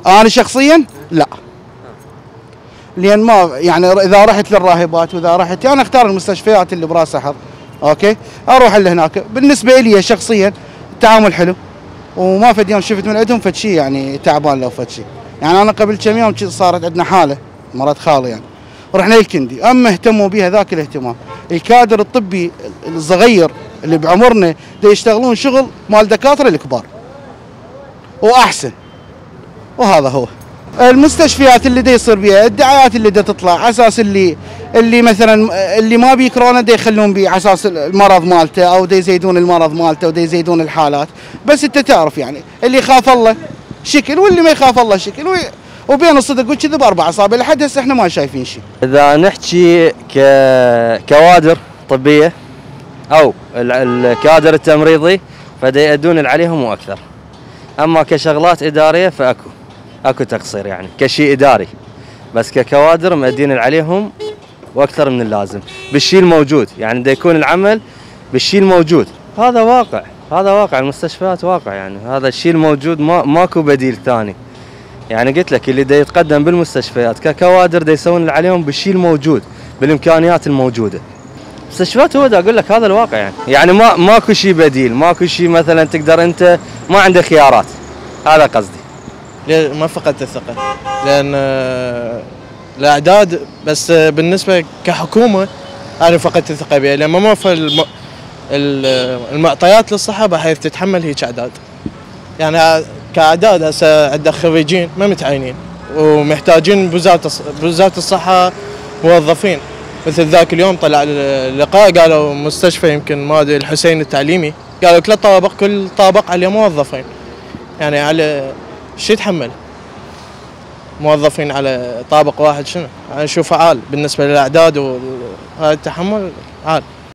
انا شخصيا لا، لان ما يعني اذا رحت للراهبات واذا رحت انا اختار المستشفيات اللي براس سحر، اوكي، اروح لهناك. بالنسبه لي شخصيا التعامل حلو، وما فد يوم شفت من عندهم فد شيء يعني تعبان لو فد شيء. يعني انا قبل كم يوم صارت عندنا حاله مرض خالي يعني، رحنا الكندي، اما اهتموا بها ذاك الاهتمام. الكادر الطبي الصغير اللي بعمرنا دا يشتغلون شغل مال دكاتره الكبار واحسن، وهذا هو. المستشفيات اللي دا يصير بيها الدعايات اللي دا تطلع على اساس اللي مثلا اللي ما بيه كورونا دا يخلون بيه على اساس المرض مالته، او دا يزيدون المرض مالته ودا يزيدون الحالات. بس انت تعرف يعني اللي يخاف الله شكل واللي ما يخاف الله شكل، وبين الصدق والكذب 4 أصابع. لحد هسه احنا ما شايفين شيء. اذا نحكي ككوادر طبيه او الكادر التمريضي فدا يأدون اللي عليهم واكثر. اما كشغلات اداريه اكو تقصير يعني كشيء اداري، بس ككوادر مأدين اللي عليهم واكثر من اللازم بالشيء الموجود. يعني دا يكون العمل بالشيء الموجود، هذا واقع، هذا واقع المستشفيات واقع. يعني هذا الشيء الموجود ماكو بديل ثاني. يعني قلت لك اللي دا يتقدم بالمستشفيات ككوادر دا يسوون اللي عليهم بالشيء الموجود بالامكانيات الموجوده. المستشفيات هو دا اقول لك هذا الواقع يعني ماكو شيء بديل، ماكو شيء مثلا تقدر انت ما عندك خيارات. هذا قصدي. ما فقدت الثقه لان الاعداد، بس بالنسبه كحكومه انا فقدت الثقه بها لان ما موفر المعطيات للصحه بحيث تتحمل هيك اعداد. يعني كاعداد هسه عندنا خريجين ما متعينين ومحتاجين بوزاره الصحه موظفين. مثل ذاك اليوم طلع اللقاء قالوا مستشفى يمكن ما ادري الحسين التعليمي قالوا 3 طوابق كل طابق عليه موظفين. يعني على شو يتحمل موظفين على طابق واحد؟ شنو؟ انا اشوفه عال بالنسبه للاعداد وهذا التحمل عال.